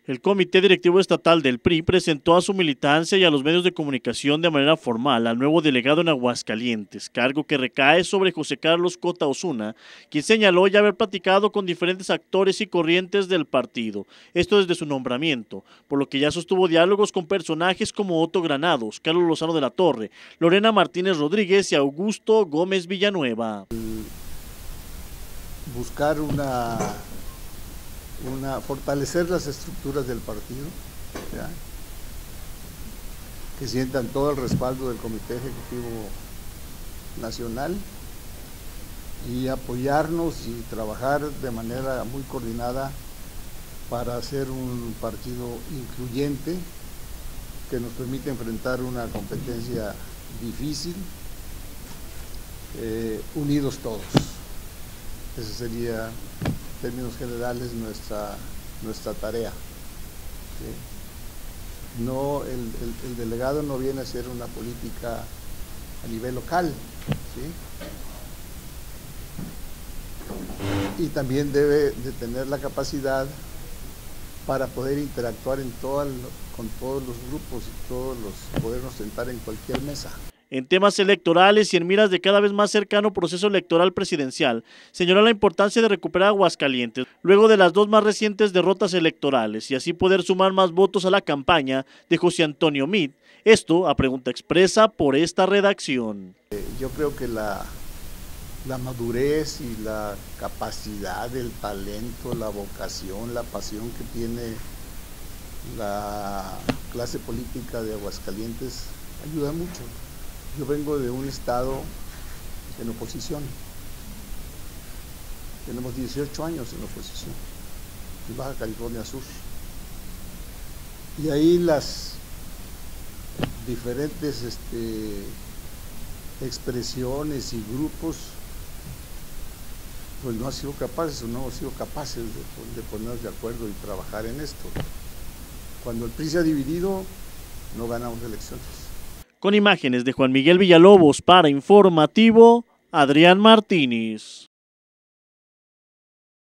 El Comité Directivo Estatal del PRI presentó a su militancia y a los medios de comunicación de manera formal al nuevo delegado en Aguascalientes, cargo que recae sobre José Carlos Cota Osuna, quien señaló ya haber platicado con diferentes actores y corrientes del partido, esto desde su nombramiento, por lo que ya sostuvo diálogos con personajes como Otto Granados, Carlos Lozano de la Torre, Lorena Martínez Rodríguez y Augusto Gómez Villanueva. Buscar fortalecer las estructuras del partido, ¿ya? Que sientan todo el respaldo del Comité Ejecutivo Nacional y apoyarnos y trabajar de manera muy coordinada para hacer un partido incluyente que nos permite enfrentar una competencia difícil, unidos todos. Esa sería, en términos generales, nuestra tarea. ¿Sí? No, el delegado no viene a hacer una política a nivel local, ¿sí? Y también debe de tener la capacidad para poder interactuar con todos los grupos y podernos sentar en cualquier mesa. En temas electorales y en miras de cada vez más cercano proceso electoral presidencial, señaló la importancia de recuperar Aguascalientes luego de las dos más recientes derrotas electorales y así poder sumar más votos a la campaña de José Antonio Meade. Esto a pregunta expresa por esta redacción. Yo creo que la madurez y la capacidad, el talento, la vocación, la pasión que tiene la clase política de Aguascalientes ayuda mucho. Yo vengo de un estado en oposición, tenemos 18 años en oposición, en Baja California Sur, y ahí las diferentes expresiones y grupos pues no han sido capaces de ponernos de acuerdo y trabajar en esto. Cuando el PRI se ha dividido, no ganamos elecciones. Con imágenes de Juan Miguel Villalobos para Informativo, Adrián Martínez.